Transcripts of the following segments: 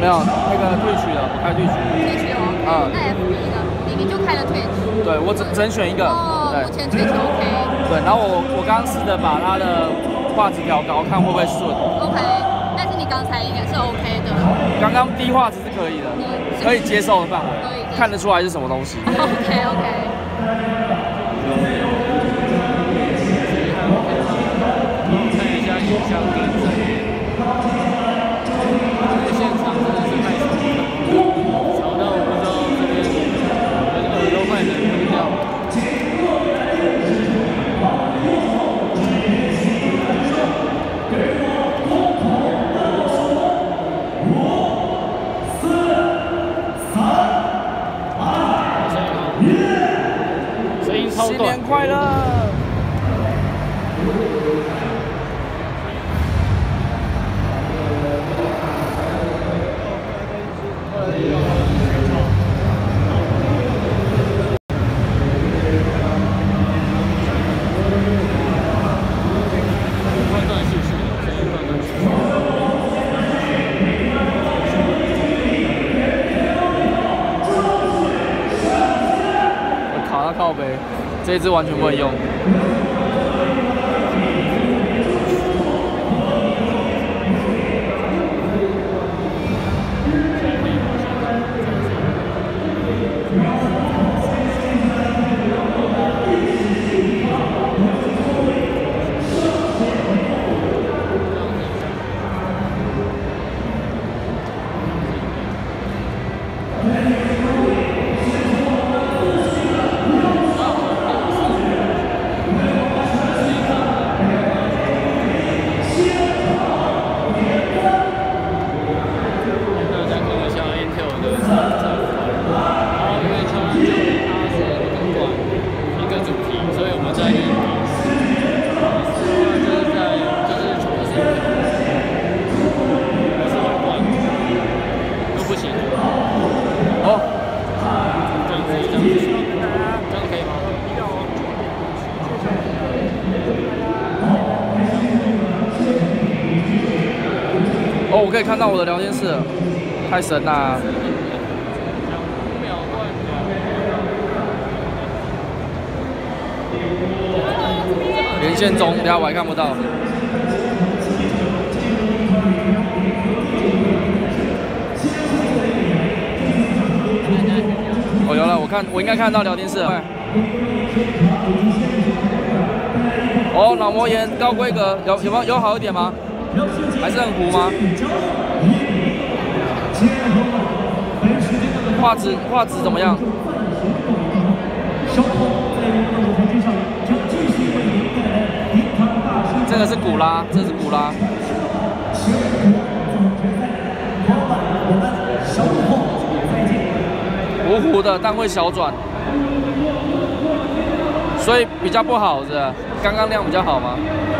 没有那个退取了，我开退取。 退取哦。 啊。 那 FB 呢？你就开了退取。 对，我只能选一个。 哦。目前退取 OK。 对，然后我刚刚试着把它的画质调高，看会不会顺。 OK， 但是你刚才应该是 OK 的。 刚刚低画质是可以的，可以接受的范围，看得出来是什么东西。 OK。 看一下影像跟这里，现场真的是太吵了，吵到我不知道这边我的耳朵快冷掉了。声音超短。新年快乐！ 靠背，这一支完全不能用。我可以看到我的聊天室了，太神啦！连线中，等下我还看不到。哦，有了，我应该看到聊天室了。哦，脑膜炎高规格，有好一点吗？还是很糊吗？画质怎么样？这个是古拉，这是古拉。糊糊的，但会小转，所以比较不好是吧？刚刚那样比较好吗？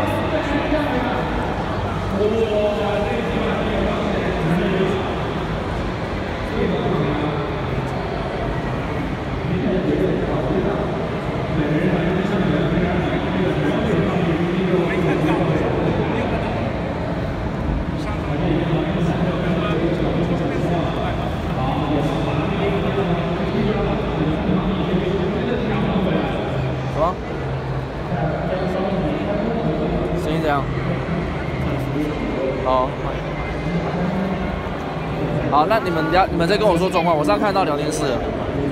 什么？声音怎样？好，好，那你们再跟我说状况，我上看到聊天室了。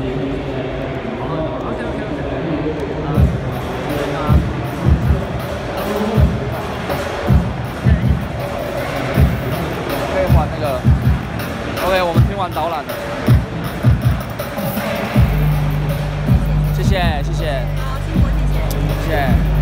可以还那个 ，OK， 我们听完导览了，谢谢。 好，辛苦，谢谢。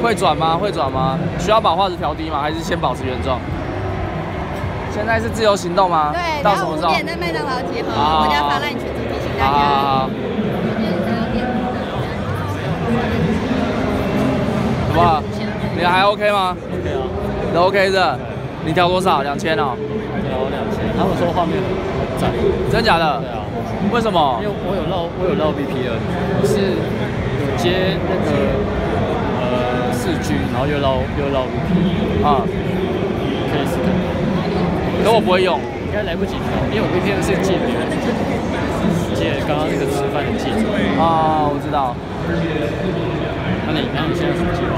会转吗？会转吗？需要把画质调低吗？还是先保持原状？现在是自由行动吗？ 对， 到什么时候？5 点在麦当劳集合，我等下发烂群组提醒大家。 好不好？你还 OK 吗 ？OK 啊， 你 OK 的。你调多少？2000哦。 调2000。他们说画面很赞。 真假的？ 对啊。 为什么？ 因为我有绕 VPN， 我是有接那个4G， 然后又绕 VPN 啊，可以试看。 可我不会用， 应该来不及调，因为我 VPN 是借别人，借刚刚那个吃饭的记者。 啊，我知道。 那你现在什么计划？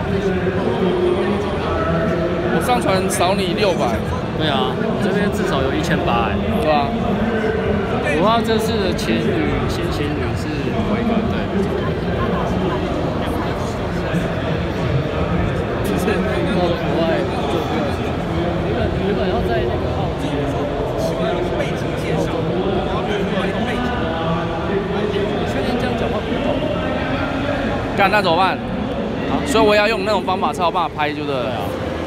我上传少你600。 对啊，我这边至少有1800。 对啊。 我话这次的先行旅是回个对，只是到国外做这个事情。原本要在那个澳洲，背景介绍，然后背景。你确定这样讲话不好？ 干那怎么办？啊，所以我要用那种方法才有办法拍，就对了。 对啊。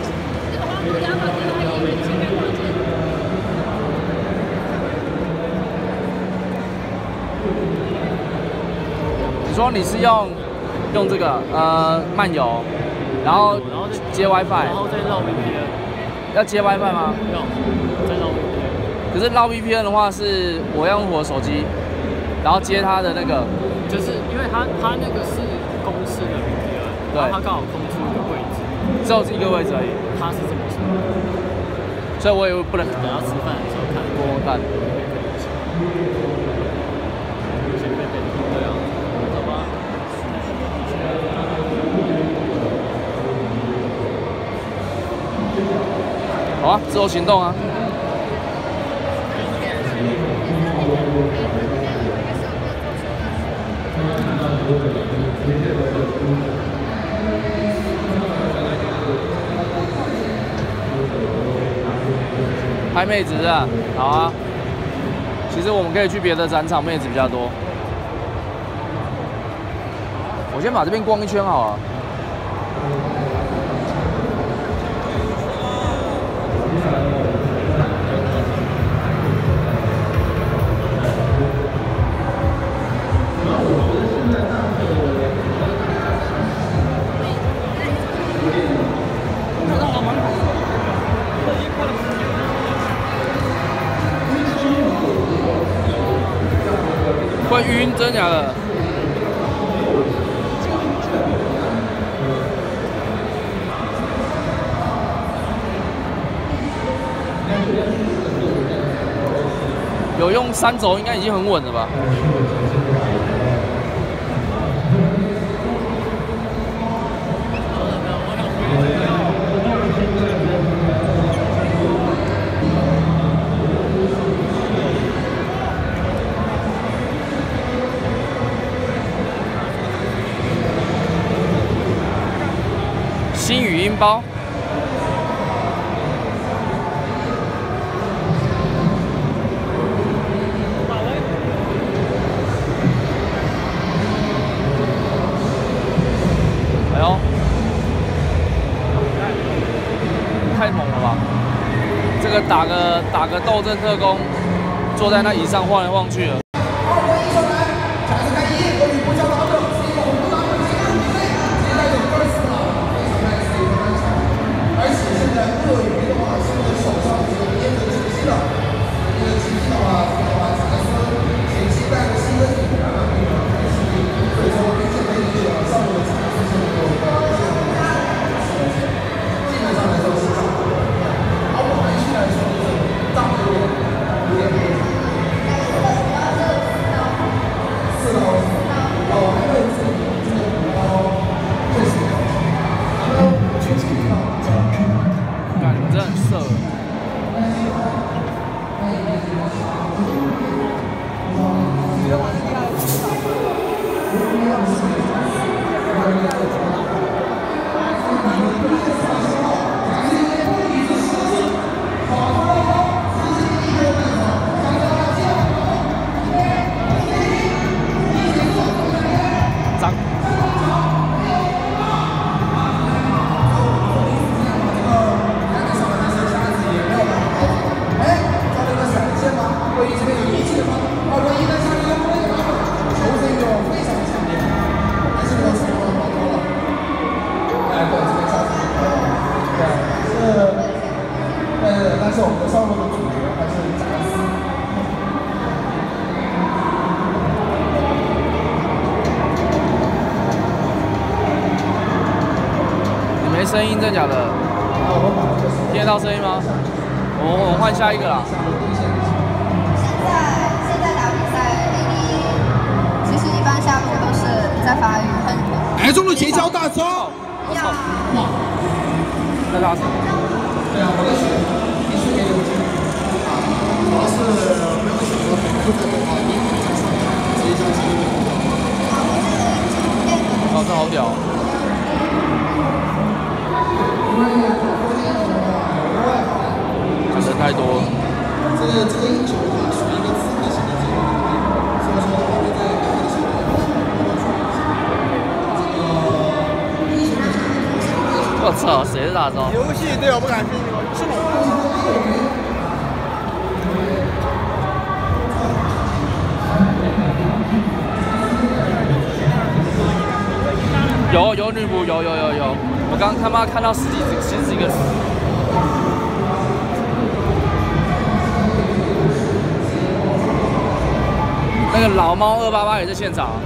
你说你是用这个漫游，然后接 WiFi， 然后再绕 VPN。 要接 WiFi 吗？ 要，再绕 VPN。 可是绕 VPN 的话，是我要用我的手机，然后接它的那个。 就是因为它那个是公司的 VPN， 然后它刚好空出一个位置， 只有一个位置而已。 它是这么说， 所以我也不能等下吃饭的时候看， 摸看。 先背背，对啊，走吧。 好啊，自由行动啊。拍妹子啊，好啊。其实我们可以去别的展场，妹子比较多。我先把这边逛一圈好了。会晕，真假的？有用3轴，应该已经很稳了吧？新语音包。哎呦，太猛了吧！这个打个斗阵特工，坐在那椅上晃来晃去的。 没声音，真假的？听得到声音吗？我换下一个啦。 现在打比赛，其实一般下路都是在发育很。 来中路截交大招！ 我操！在大声。对啊，我也是。你是没有主要是没有选择不在的话，你直接就哦，这好屌！人太多了。这个英雄的话属于一个刺客型的这个，所以说他会在各个时候我操，谁是大招？ 游戏对我不感兴趣，我吃龙。 有女仆，有，我刚他妈看到十几个。那个老猫288也在现场。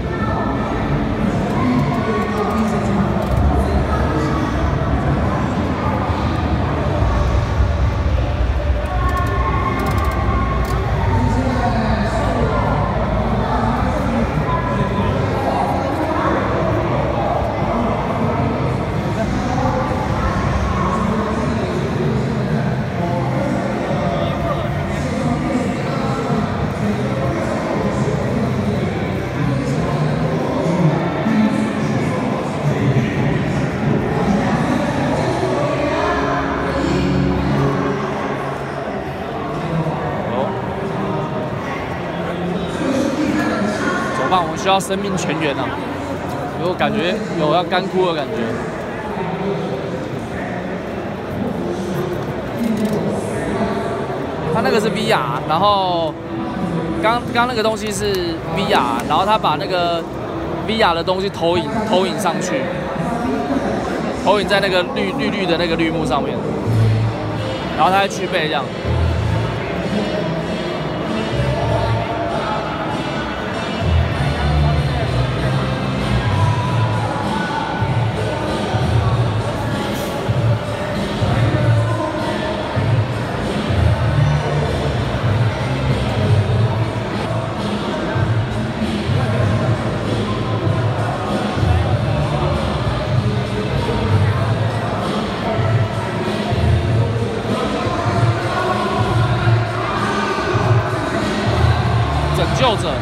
我们需要生命全员啊！有感觉有要干枯的感觉。他那个是 VR， 然后刚那个东西是 VR， 然后他把那个 VR 的东西投影上去，投影在那个绿的那个绿幕上面，然后他再去背这样。拯救者，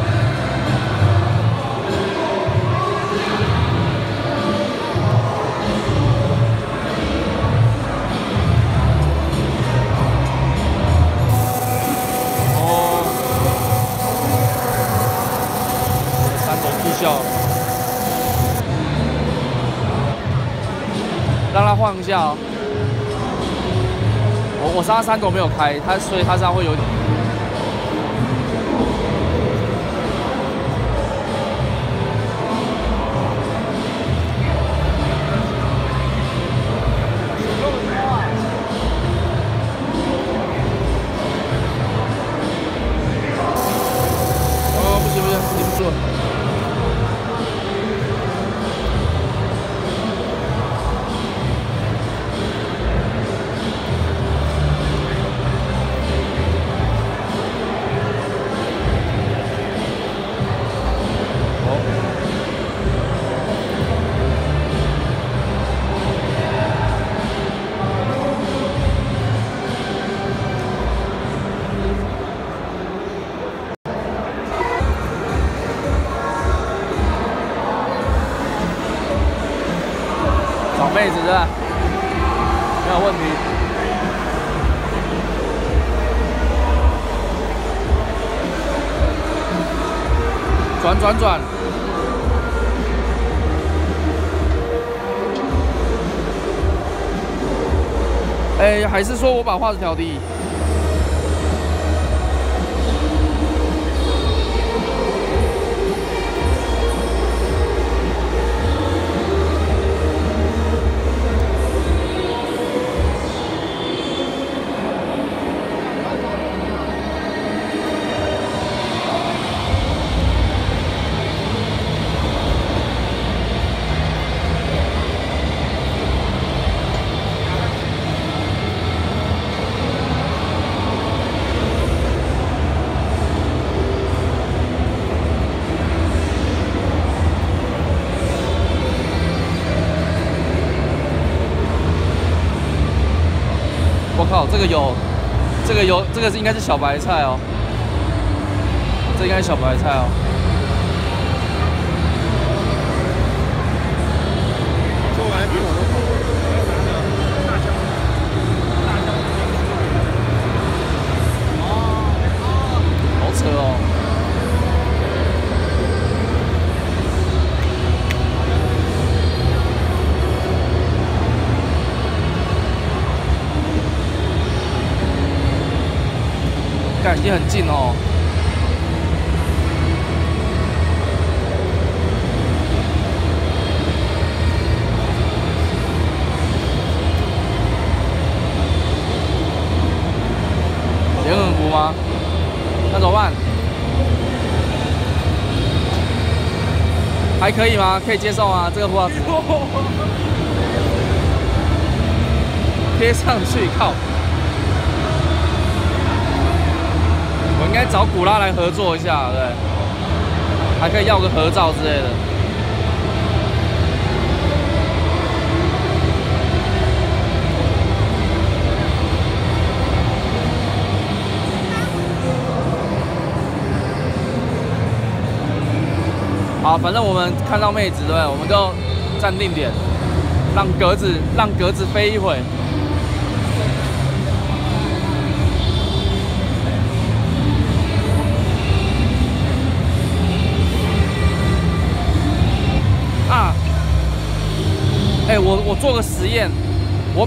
哦，三种特效，让他晃一下哦。我杀三狗没有开，所以他这样会有点。找妹子是吧？没有问题。转。哎，还是说我把画质调低？ 靠，这个应该是小白菜哦，这应该是小白菜哦。 做完比我都好扯哦。已经很近哦。脸很糊吗？那怎么办？还可以吗？可以接受吗？这个画质贴上去靠。我应该找古拉来合作一下，对，还可以要个合照之类的。好，反正我们看到妹子，对，我们就站定点，让格子飞一会。啊！哎，我做个实验，我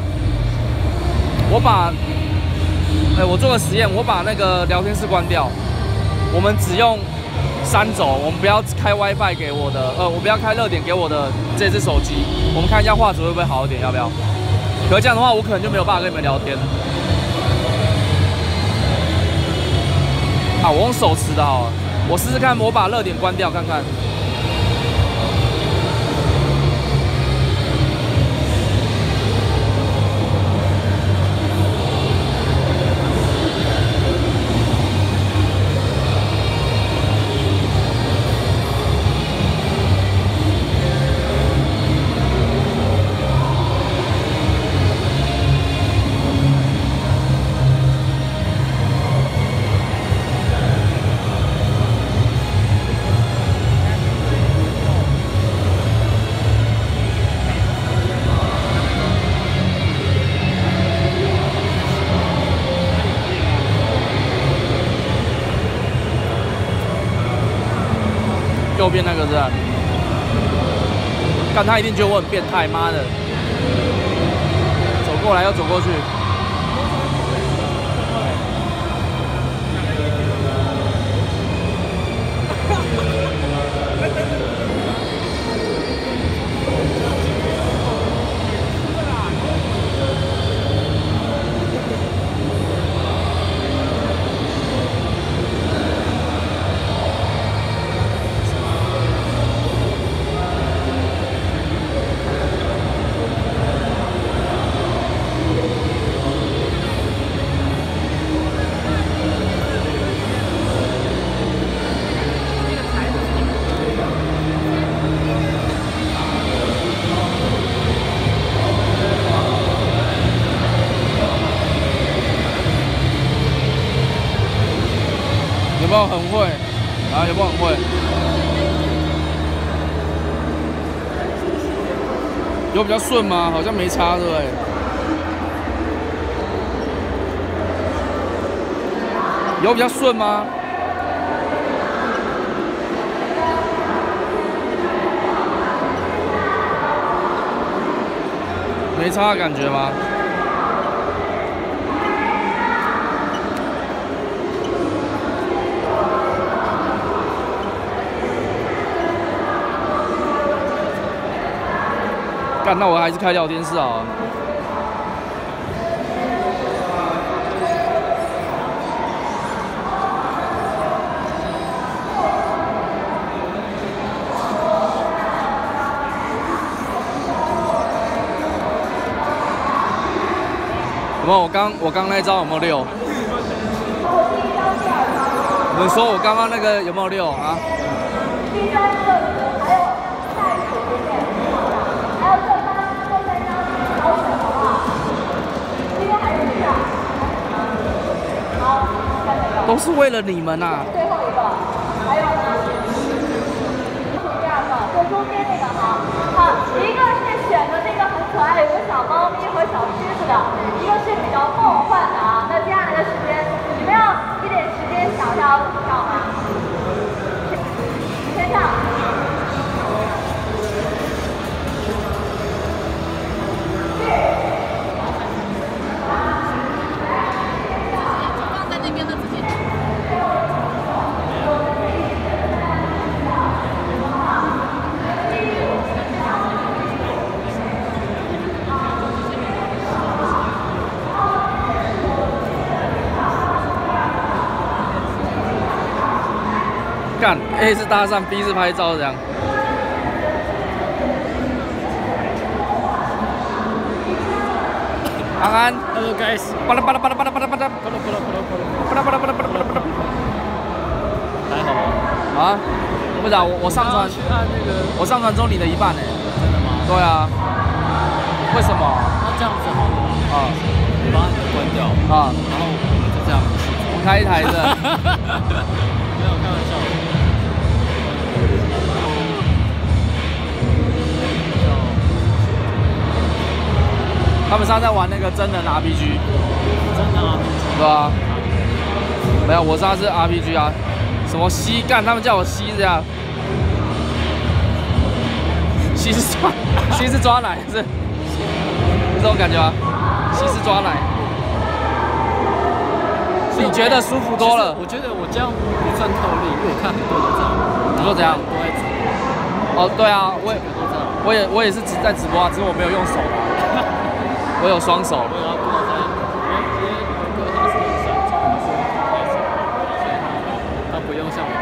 做个实验，我把那个聊天室关掉，我们只用3轴，我们不要开 WiFi 给我的，我不要开热点给我的这只手机，我们看一下画质会不会好一点，要不要？可是这样的话，我可能就没有办法跟你们聊天。啊，我用手持的好了，我试试看，我把热点关掉看看。右边那个是吧？干他一定觉得我很变态，妈的！走过来又走过去。有没有很会？啊，有没有很会？有比较顺吗？好像没差，对不对？有比较顺吗？没差的感觉吗？干，那我还是开聊天室好了。有没有？我刚那一招有没有溜？你们说我刚刚那个有没有溜啊？ 都是为了你们呐、 最后一个，还有呢，第二个，就中间那个哈，好，一个是选的那个很可爱，有个小猫咪和小狮子的，一个是比较梦幻的啊。那接下来的时间，你们要一点时间想一下要怎么跳吗？先跳。 干 A 是搭讪 ，B 是拍照，这样。安安 Hello guys， 巴拉巴拉巴拉巴拉巴拉巴拉巴拉不了， 巴拉巴拉巴拉巴拉巴拉。 还好吗？ 啊？不知道，我上传去按那个， 我上传中你的一半呢。 真的吗？ 对啊。为什么？ 那这样子好了， 啊你把你的关掉， 啊， 然后我们就这样子。 我开一台的。 没有开玩笑。 他们上次在玩那个真人 RPG， 真的吗？ 对啊。没有，我上次是 RPG 啊，什么西干，他们叫我西这样。西是抓奶，是这种感觉吗？西是抓奶。你觉得舒服多了？ 我觉得我这样不算透力，因为我看很多都这样。 你说怎样？ 都在直播。 哦，对啊， 都这样。 我也是只在直播啊，只是我没有用手啊，我有双手。 对啊，不能在，因为他是上中，他不用像我们。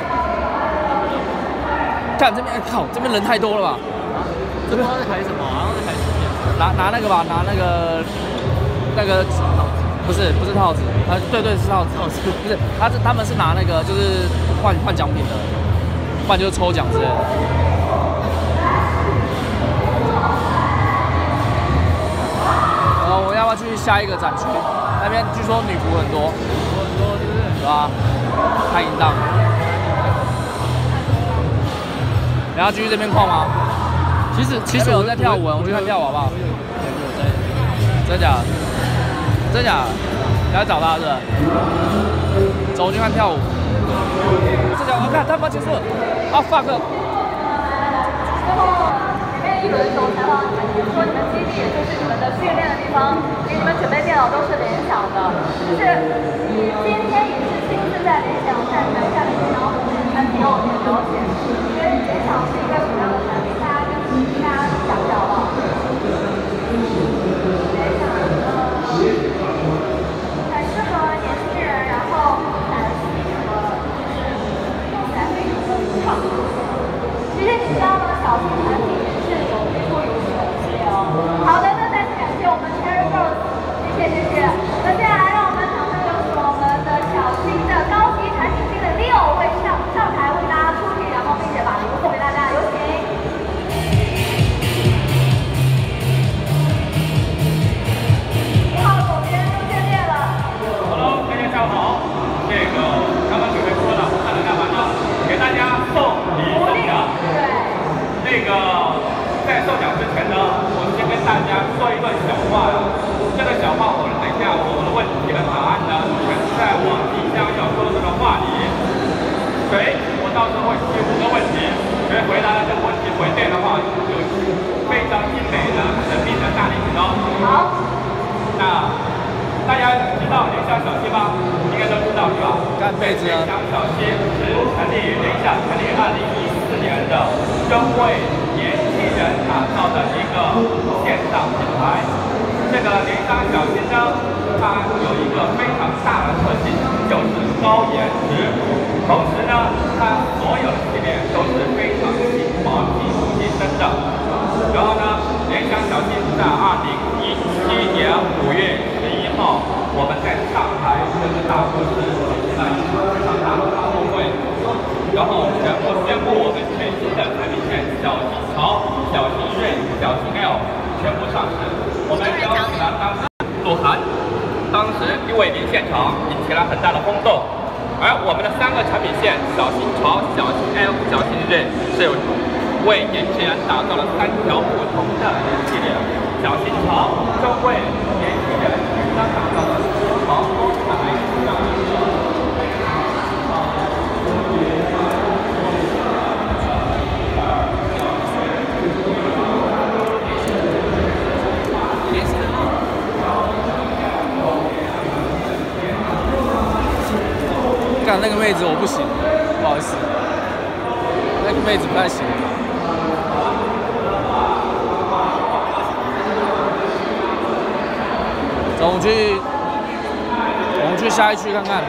看这边，靠，这边人太多了吧？ 这不知道在抬什么，好像在抬什么？ 拿那个吧，拿那个不是套子，对是套子，不是他们是拿那个就是换奖品的，不然就是抽奖之类的。然后我们要不要去下一个展区？那边据说女仆很多， 对不对？ 对吧？太淫荡。你要继续这边逛吗？其实我在跳舞，我去看跳舞好不好？真假的？真假的？你要找他是不是？走去看跳舞。这脚我看他妈结束了。啊 fuck！ 之后前面一轮的时候采访你们，你们说你们基地也就是你们的训练的地方，给你们准备电脑都是联想的，就是你今天也是亲自在联想站台下的电脑产品要了解，你觉得联想是一个什么样的产品？大家讲一下好不好？联想很适合年轻人，然后很适合就是用起来非常的流畅。其实你知道吗？小型产品也是有推出游戏的系列哦。好的，那再次感谢我们 Cherry Girls， 谢谢。那接下来让我们掌声有请我们的小新的高级产品经理6位上台为大家出题，然后并且把礼物送给大家，有请。你好，总监，又见面了。 Hello， 大家下午好。刚刚准备说了，看了干嘛呢？给大家送礼送奖。对。在送奖之前呢，我先跟大家说一段小话。这个小话，等一下我们的问题和答案呢，全在我即将要说的这个话里。我到时候会提5个问题，谁回答了这个问题回对的话，有非常精美的神秘的大礼品哦。 好。 那大家知道联想小新吗？应该都知道是吧？ 干杯子啊！ 联想小新是联想成立2014年的，专为年轻人打造的一个线上品牌。这个联想小新呢，它有一个非常大的特性，就是高颜值。同时呢，它所有的系列都是非常新潮、技术新生的。然后呢，联想小新在2017年5月11号，我们在上海这个大都市举行了一场非常大的发布会，然后宣布我们全新的产品线小新潮、小新锐、小新 L 全部上市。我们邀请了当时鹿晗，当时因为临现场引起了很大的轰动。 而我们的3个产品线小型潮、小型 F、小型 Z 是为年轻人打造了3条不同的系列。小型潮就为年轻人打造了潮风彩。 干那个妹子我不行，不好意思，那个妹子不太行。走，我们去下一区看看。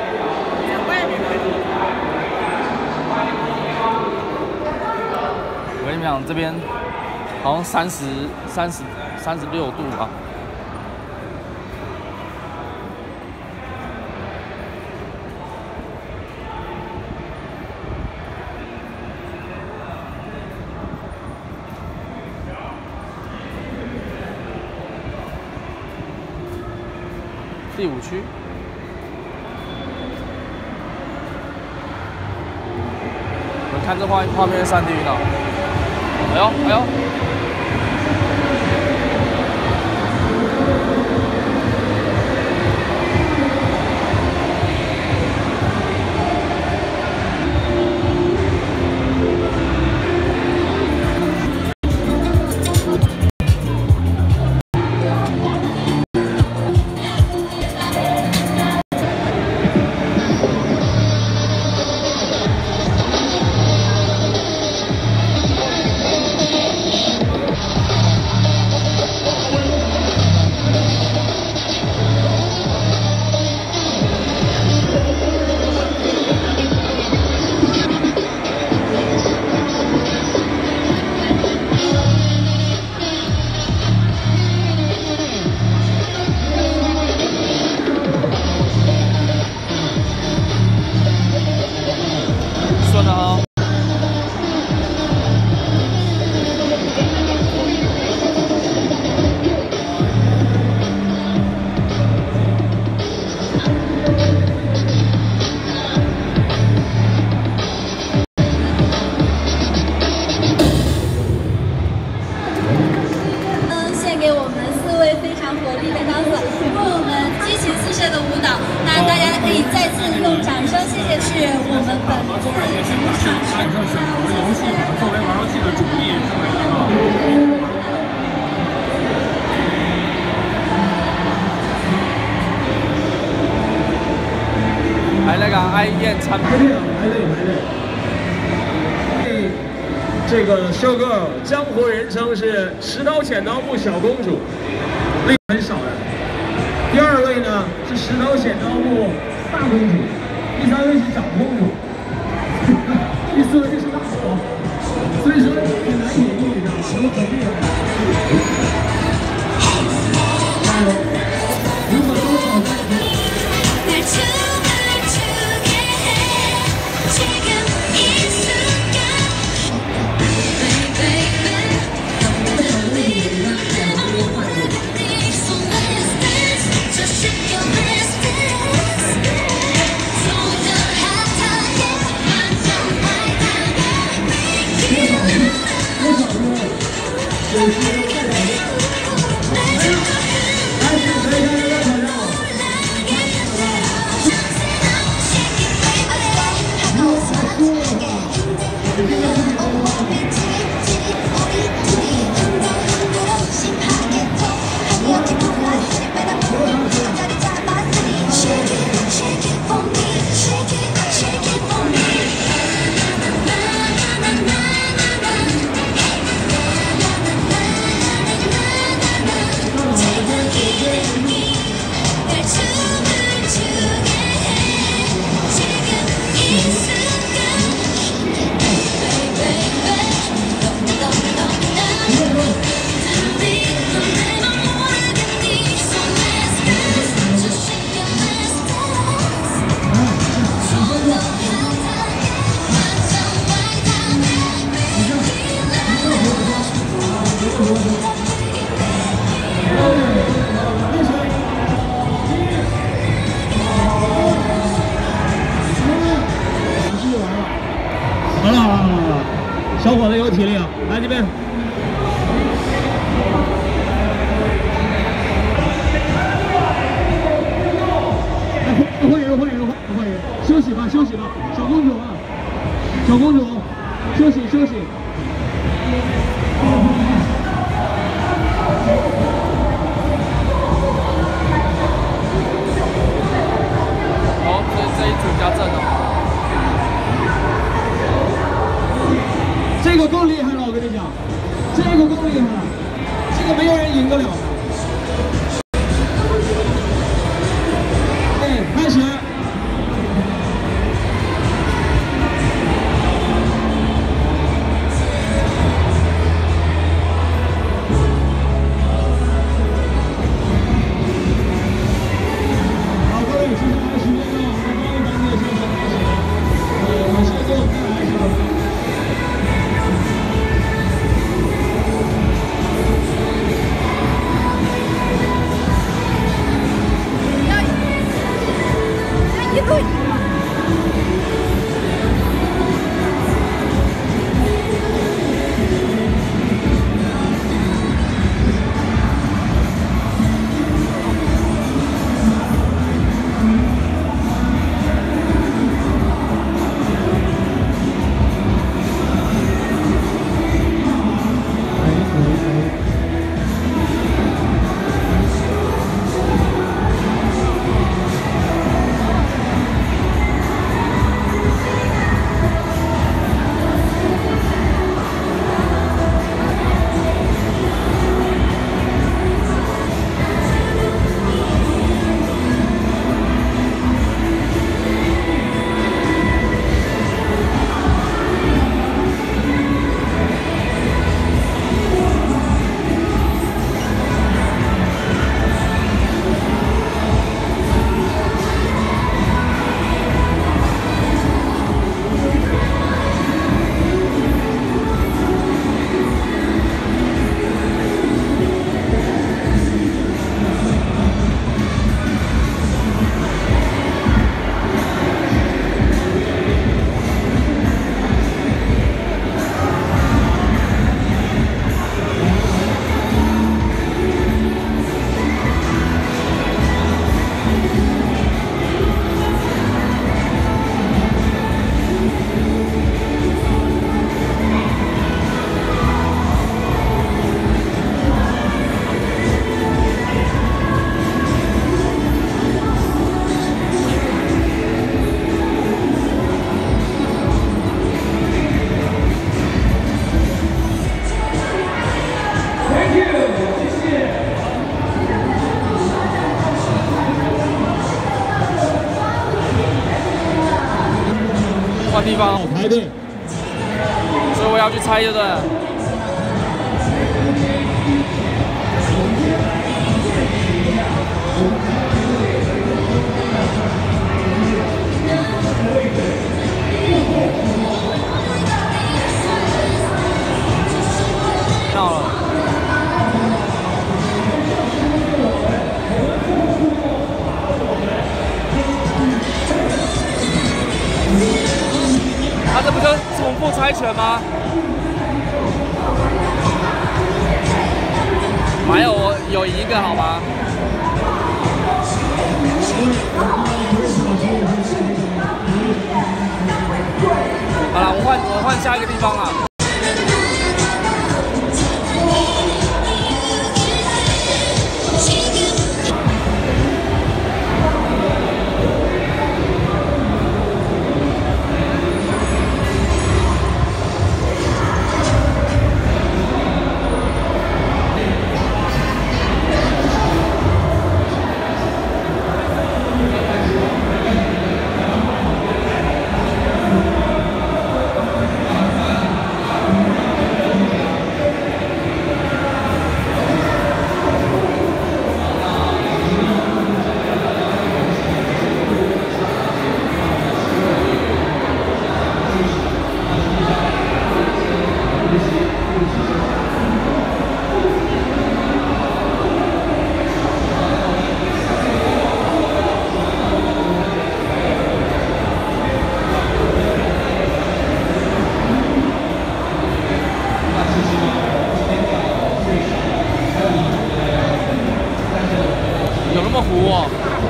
我跟你们讲，这边好像36度吧。第5区，我们看这画面的3D 晕倒，哎呦哎呦！爱宴餐品。 这个 show girl 江湖人称是石刀剪刀布小公主，力很少的。第2位呢是石刀剪刀布大公主，第3位是小公主，第4位就是大婆。所以说很难演绎，知道吗？都很厉害。加油！如果多少分？ Shake 这边。会员，休息吧，休息吧，小公主啊，小公主，休息休息。 好，这一组比较正哦。 这个更厉害了，我跟你讲，这个更厉害了，这个没有人赢得了。开始。好，各位，接下来时间呢，我们高一班的先生开始。我现在给我们带来一首。 换地方， 排队， 所以我要去猜，对不对？到了。他这不就重复猜拳吗？还有我有一个好吗？好了，我换下一个地方了。 哦。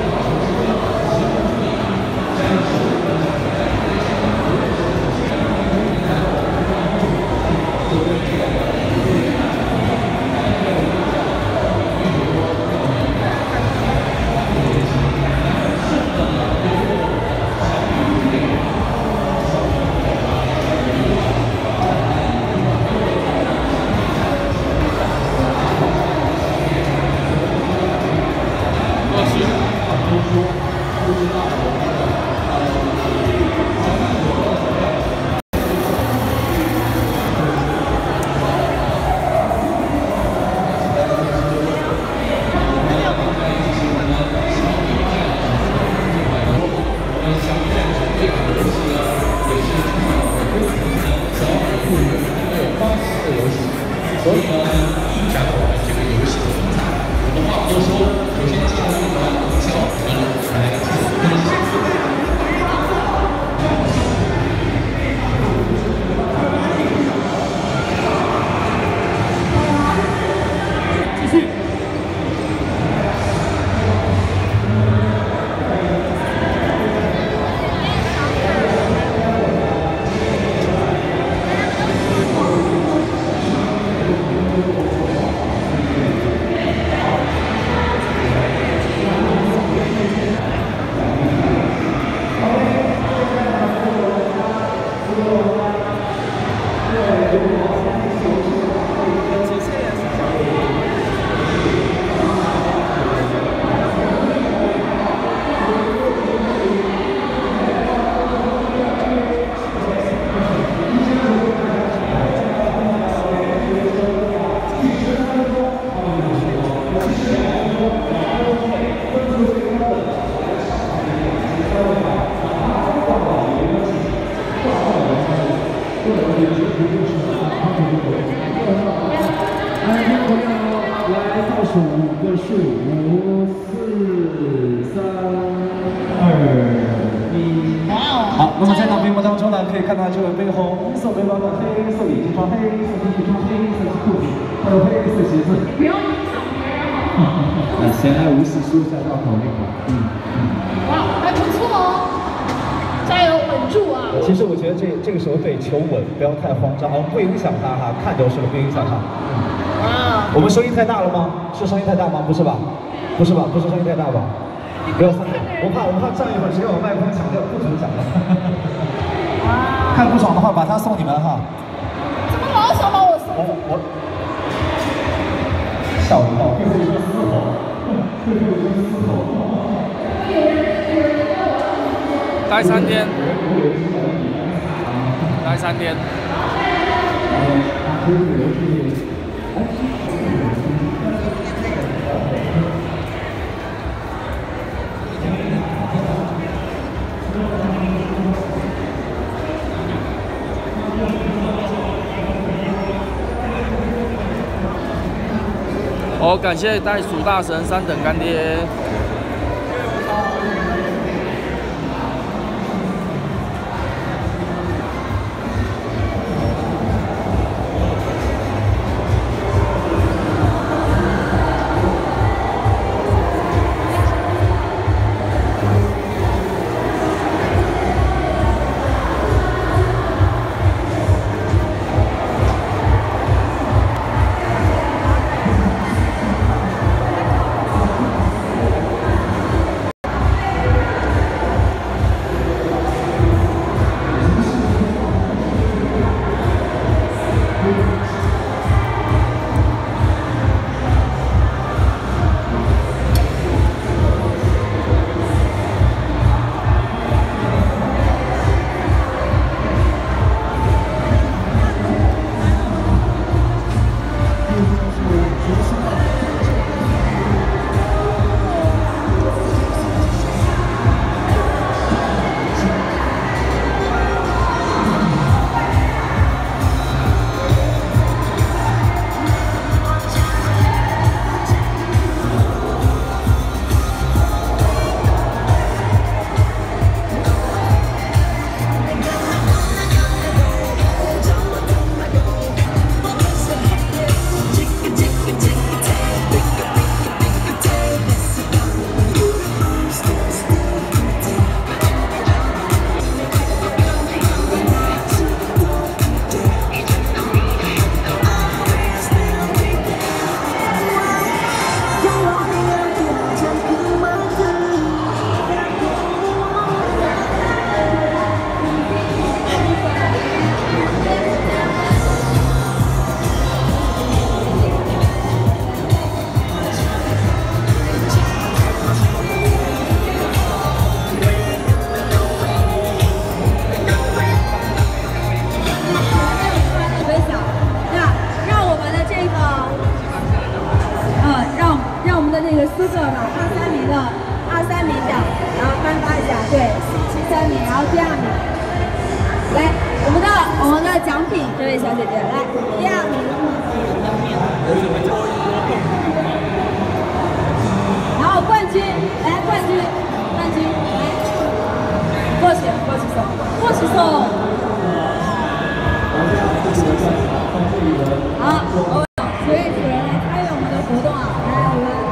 所以呢，讲我们这个游戏的题材，我们话不多说，首先进入一个营销评论来进行分析。继续。5个数，5、4、3、2、1。好，那么在场屏幕当中呢，可以看到这位背红色背包的黑色眼镜穿黑色 T 恤穿黑色裤子，还有黑色鞋子。不要影响别人好。闲来无事说一下绕口令吧。 哇，还不错哦，加油，稳住啊！ 其实我觉得这个时候对求稳，不要太慌张，不影响他哈，看就是了，不影响他。啊，我们声音太大了吗？是声音太大吗？不是吧？不是吧？不是声音太大吧？不要3个，我怕站一会儿直接把麦克风抢掉，不准讲了。看不爽的话，把它送你们哈。 怎么老想把我送？ 我吓我一跳，最后一个嘶吼，最后一个嘶吼。 待3天，待3天。好，感谢袋鼠大神3等干爹。 手了嘛，23名的23名奖，然后颁发一下，对，13名，然后第2名，来，我们的奖品，这位小姐姐，来，第2名，然后冠军，来冠军，来，过去送。好，所有主人来参与我们的活动啊！来，我们。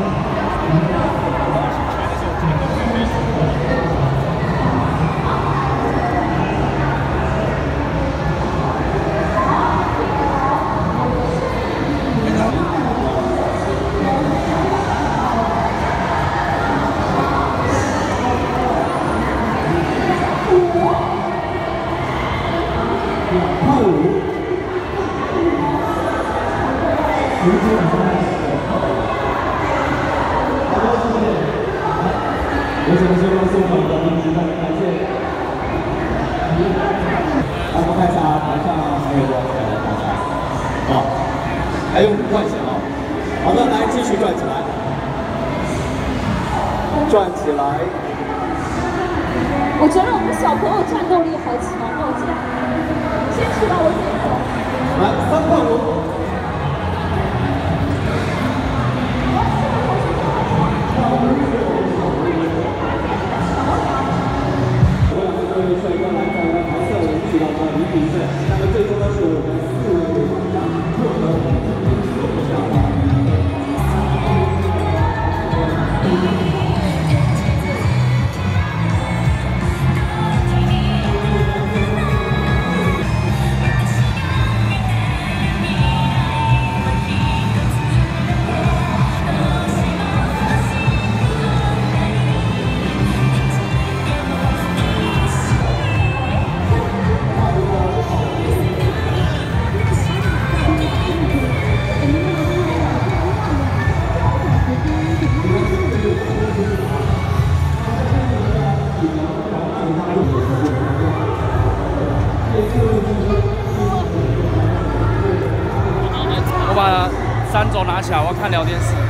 看一下台上还有多少个大家？好，还有5块钱啊！好的，来继续转起来，转起来。 我觉得我们小朋友战斗力好强哦，这样坚持到我这里走。 来，3块5。 帅哥来在我们白色领取到了礼品券，那么最终呢是我们4位玩家获得留下来。 我把3轴拿起来，我要看聊天室。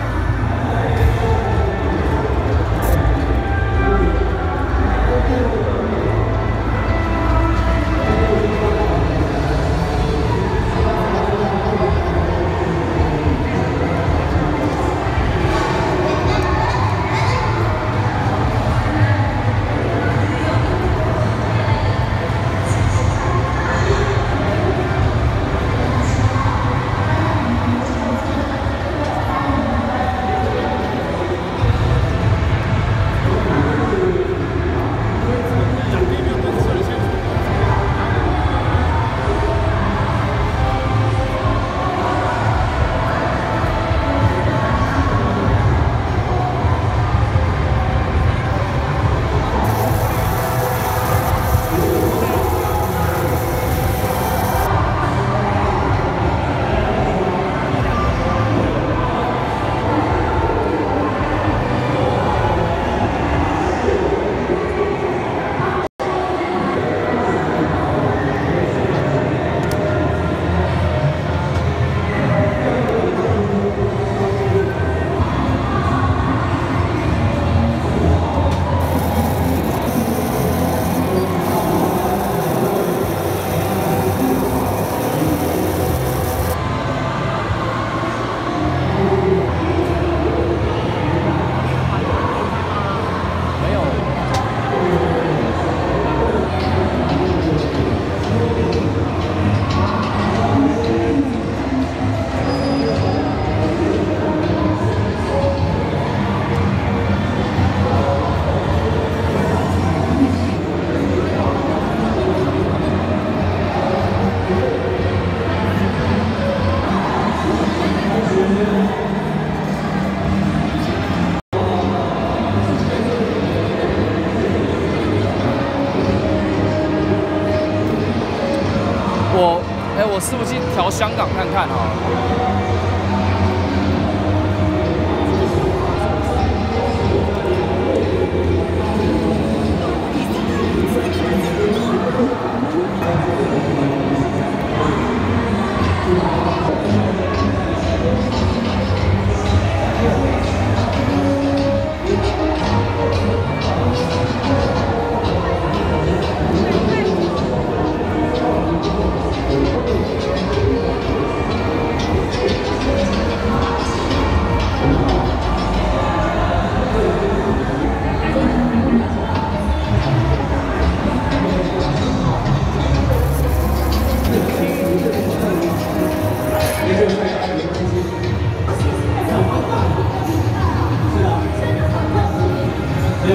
我伺服器调香港看看啊。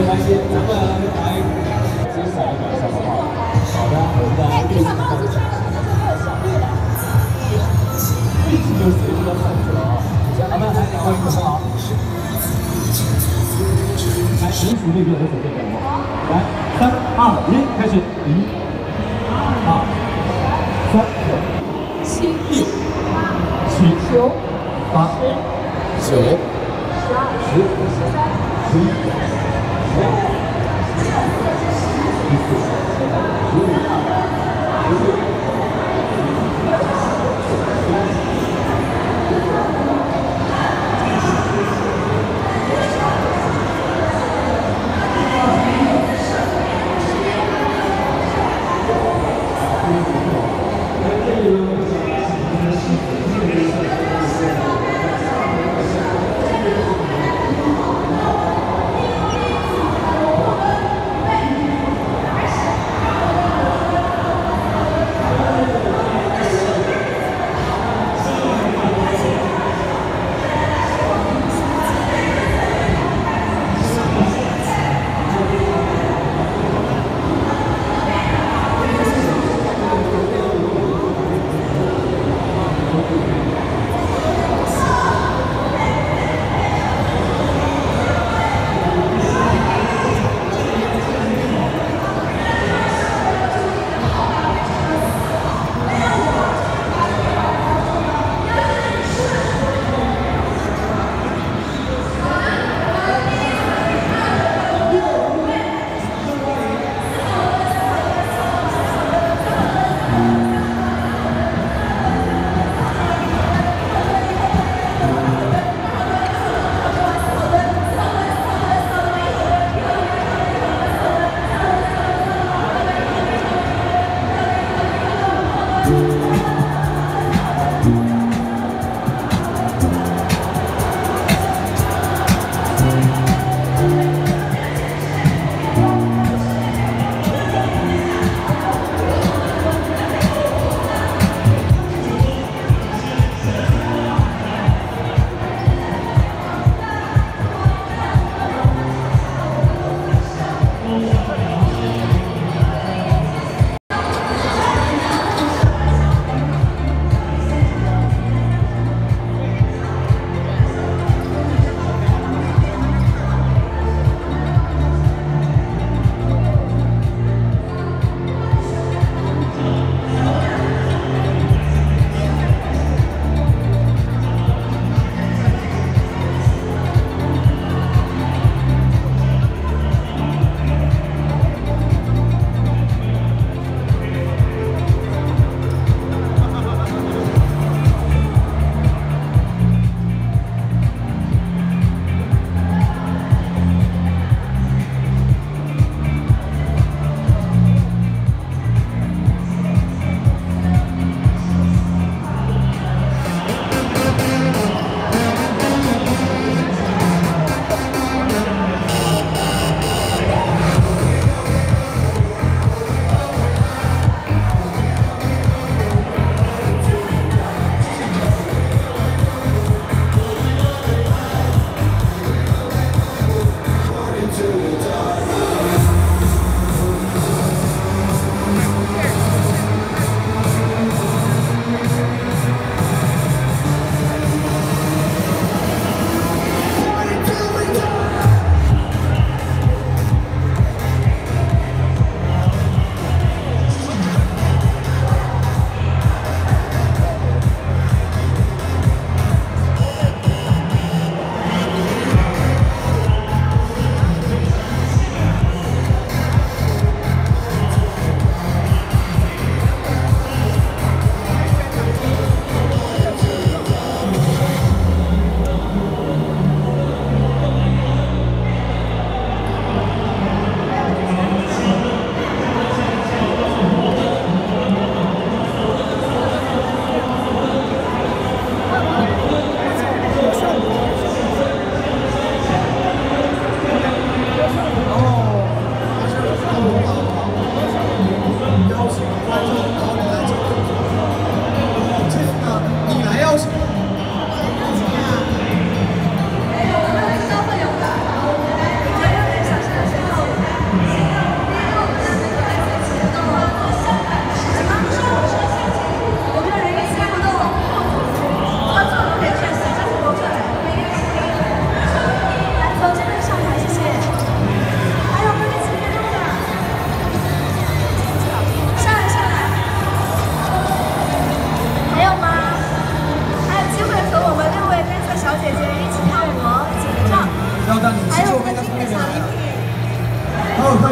关系，咱们来精彩一点，好不好？好的，我们的绿色帽子穿上可能就会有小绿了。一直就随着的上去了啊！好的，来两位准备好。来，允许那边的准备点吗？来，3、2、1，开始！1、2、3、7、8、9、10、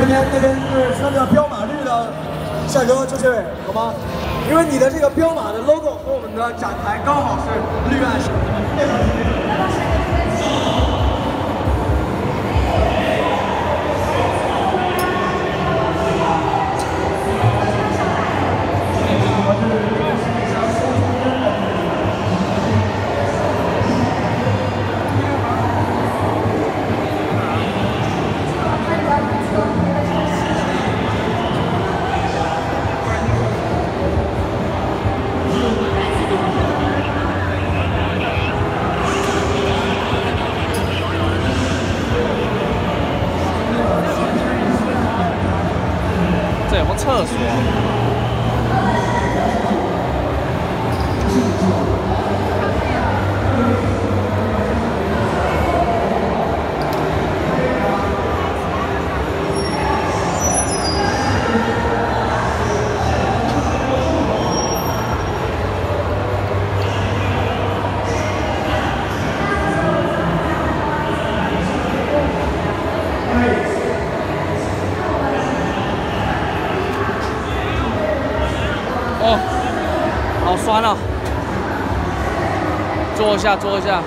边是穿着彪马绿的帅哥周学伟，好吗？因为你的这个彪马的 logo 和我们的展台刚好是绿暗色。 这有没有厕所啊？哦，好酸啊！坐一下，坐一下。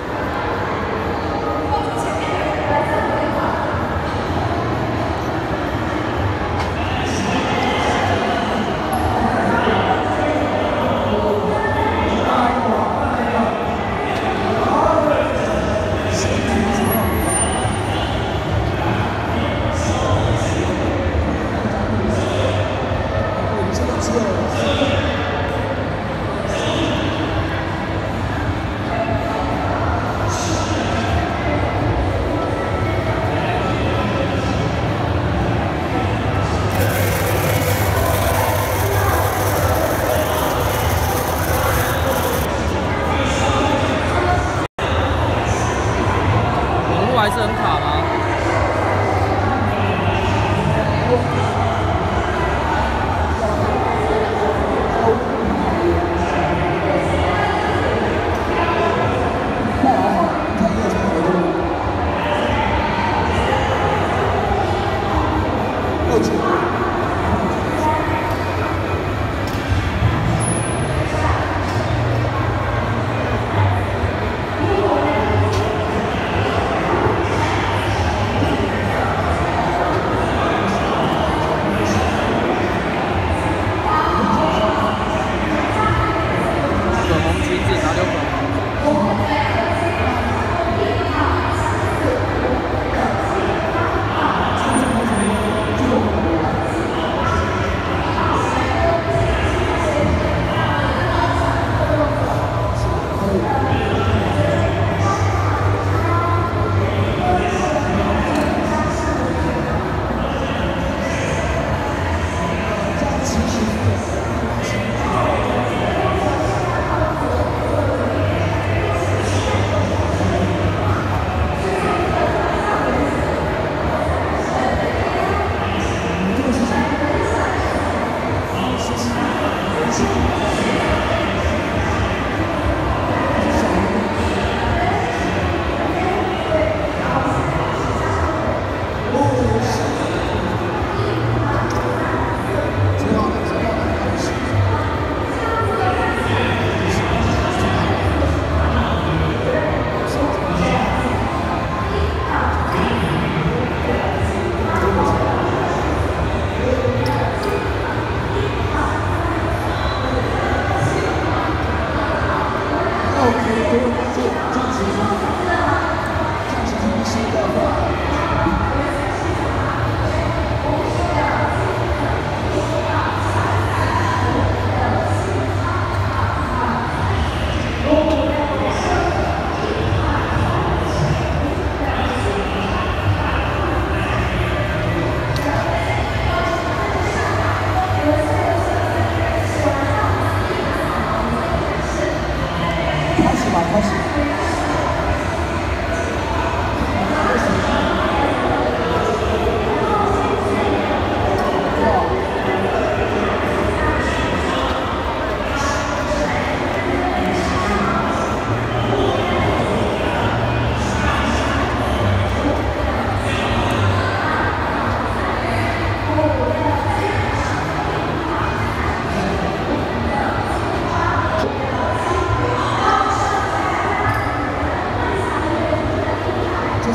还是很卡吗？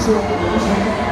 谢我们的同学。